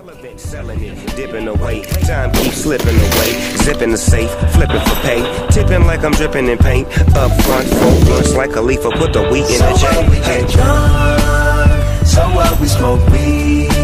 Relevant, selling it, dipping away. Time keeps slipping away. Zipping the safe, flipping for pay. Tipping like I'm dripping in paint. Up front, full blunts like a leaf. Put the wheat in the chain. So what, we get drunk. So what, we smoke weed.